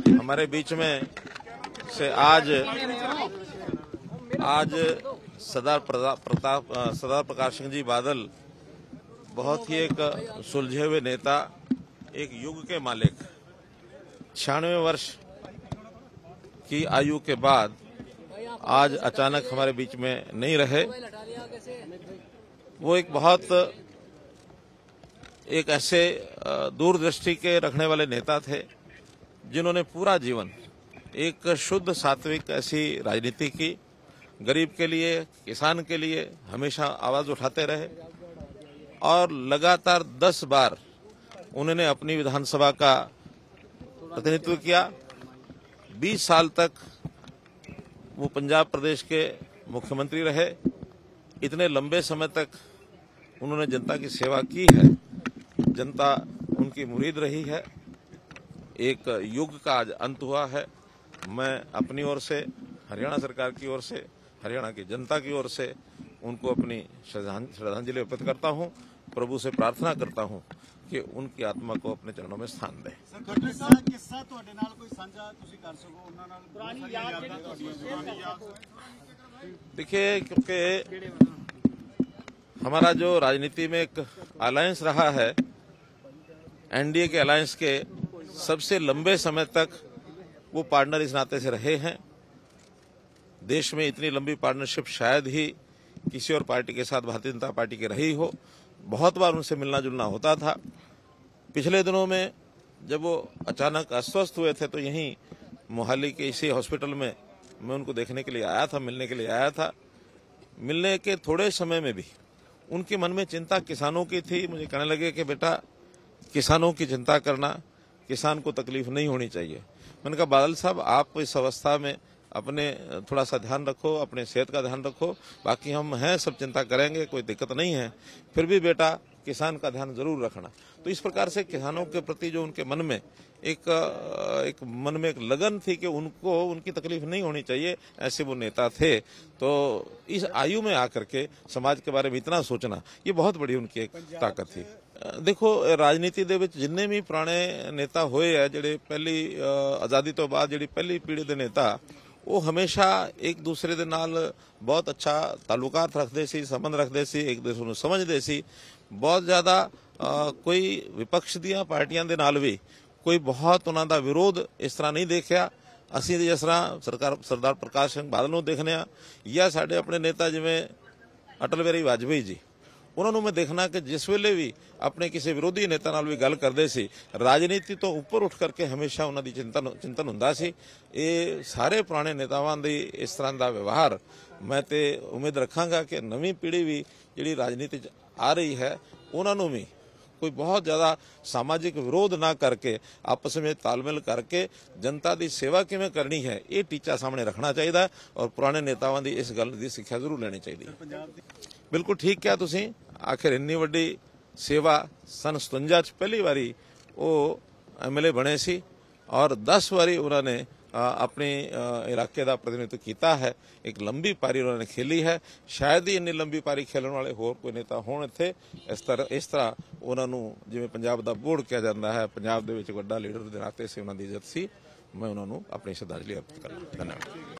हमारे बीच में से आज सरदार प्रकाश सिंह जी बादल बहुत ही एक सुलझे हुए नेता, एक युग के मालिक, 96 वर्ष की आयु के बाद आज अचानक हमारे बीच में नहीं रहे। वो एक ऐसे दूरदृष्टि के रखने वाले नेता थे जिन्होंने पूरा जीवन एक शुद्ध सात्विक ऐसी राजनीति की, गरीब के लिए, किसान के लिए हमेशा आवाज उठाते रहे और लगातार 10 बार उन्होंने अपनी विधानसभा का प्रतिनिधित्व किया। 20 साल तक वो पंजाब प्रदेश के मुख्यमंत्री रहे। इतने लंबे समय तक उन्होंने जनता की सेवा की है, जनता उनकी मुरीद रही है। एक युग का आज अंत हुआ है। मैं अपनी ओर से, हरियाणा सरकार की ओर से, हरियाणा की जनता की ओर से उनको अपनी श्रद्धांजलि अर्पित करता हूं। प्रभु से प्रार्थना करता हूं कि उनकी आत्मा को अपने चरणों में स्थान दे। देखिए, क्योंकि हमारा जो राजनीति में एक अलायंस रहा है, एनडीए के अलायंस के सबसे लंबे समय तक वो पार्टनर इस नाते से रहे हैं। देश में इतनी लंबी पार्टनरशिप शायद ही किसी और पार्टी के साथ भारतीय जनता पार्टी की रही हो। बहुत बार उनसे मिलना जुलना होता था। पिछले दिनों में जब वो अचानक अस्वस्थ हुए थे तो यहीं मोहाली के इसी हॉस्पिटल में मैं उनको देखने के लिए आया था, मिलने के लिए आया था। मिलने के थोड़े समय में भी उनके मन में चिंता किसानों की थी। मुझे कहने लगे कि बेटा, किसानों की चिंता करना, किसान को तकलीफ नहीं होनी चाहिए। मैंने कहा बादल साहब, आप इस अवस्था में अपने थोड़ा सा ध्यान रखो, अपने सेहत का ध्यान रखो, बाकी हम हैं, सब चिंता करेंगे, कोई दिक्कत नहीं है। फिर भी बेटा, किसान का ध्यान जरूर रखना। तो इस प्रकार से किसानों के प्रति जो उनके मन में एक लगन थी कि उनको उनकी तकलीफ नहीं होनी चाहिए, ऐसे वो नेता थे। तो इस आयु में आकर के समाज के बारे में इतना सोचना, ये बहुत बड़ी उनकी एक ताकत थी। देखो, राजनीति ਦੇ ਵਿੱਚ जिन्ने भी पुराने नेता होए है, ਜਿਹੜੇ ਪਹਿਲੀ ਆਜ਼ਾਦੀ ਤੋਂ ਬਾਅਦ ਜਿਹੜੀ ਪਹਿਲੀ ਪੀੜ੍ਹੀ ਦੇ नेता, ਉਹ ਹਮੇਸ਼ਾ ਇੱਕ ਦੂਸਰੇ ਦੇ ਨਾਲ ਬਹੁਤ ਅੱਛਾ ਤਾਲੁਕਾਤ ਰੱਖਦੇ ਸੀ, ਸੰਬੰਧ ਰੱਖਦੇ ਸੀ, ਇੱਕ ਦੂਸਰੇ ਨੂੰ ਸਮਝਦੇ ਸੀ। ਬਹੁਤ ਜ਼ਿਆਦਾ ਕੋਈ ਵਿਪਕਸ਼ ਦੀਆਂ ਪਾਰਟੀਆਂ ਦੇ ਨਾਲ ਵੀ ਕੋਈ ਬਹੁਤ ਉਹਨਾਂ ਦਾ ਵਿਰੋਧ ਇਸ ਤਰ੍ਹਾਂ ਨਹੀਂ ਦੇਖਿਆ। ਅਸੀਂ ਜਿਸ ਤਰ੍ਹਾਂ ਸਰਦਾਰ ਪ੍ਰਕਾਸ਼ ਸਿੰਘ ਬਾਦਲ ਨੂੰ ਦੇਖਦੇ ਹਾਂ, ਜਾਂ ਸਾਡੇ ਆਪਣੇ ਨੇਤਾ ਜਿਵੇਂ ਅਟਲ ਬਿਹਾਰੀ ਵਾਜਪੇਈ ਜੀ, ਉਹਨਾਂ ਨੂੰ ਮੈਂ ਦੇਖਣਾ ਕਿ ਜਿਸ ਵੇਲੇ ਵੀ ਆਪਣੇ ਕਿਸੇ ਵਿਰੋਧੀ ਨੇਤਾ ਨਾਲ ਵੀ ਗੱਲ ਕਰਦੇ ਸੀ, ਰਾਜਨੀਤੀ ਤੋਂ ਉੱਪਰ ਉੱਠ ਕਰਕੇ ਹਮੇਸ਼ਾ ਉਹਨਾਂ ਦੀ ਚਿੰਤਨ ਹੁੰਦਾ ਸੀ। ਇਹ ਸਾਰੇ ਪੁਰਾਣੇ ਨੇਤਾਵਾਂ ਦੀ ਇਸ ਤਰ੍ਹਾਂ ਦਾ ਵਿਵਹਾਰ ਮੈਂ ਤੇ ਉਮੀਦ ਰੱਖਾਂਗਾ ਕਿ ਨਵੀਂ ਪੀੜ੍ਹੀ ਵੀ ਜਿਹੜੀ ਰਾਜਨੀਤੀ 'ਚ ਆ ਰਹੀ ਹੈ, ਉਹਨਾਂ ਨੂੰ ਵੀ कोई बहुत ज्यादा सामाजिक विरोध ना करके आपस में तालमेल करके जनता की सेवा किवें करनी है, ये टीचा सामने रखना चाहिए और पुराने नेतावां दी इस गल दी सिक्ख्या जरूर लेनी चाहिए। बिल्कुल ठीक क्या तुसीं, आखिर इन्नी वड्डी सेवा सन 57 पहली बारी वो MLA बने सी और 10 बारी उन्होंने अपने इलाके का प्रतिनिधित्व किया है। एक लंबी पारी उन्होंने खेली है। शायद ही इन्नी लंबी पारी खेलने वाले होर कोई नेता होने थे। इस तरह उन्होंने जिवें पंजाब का बोर्ड कहा जाता है, पंजाब दे विच वड्डा लीडर के नाते से उन्होंने इज्जत सी। मैं उन्होंने अपनी श्रद्धांजलि अर्पित करना। धन्यवाद।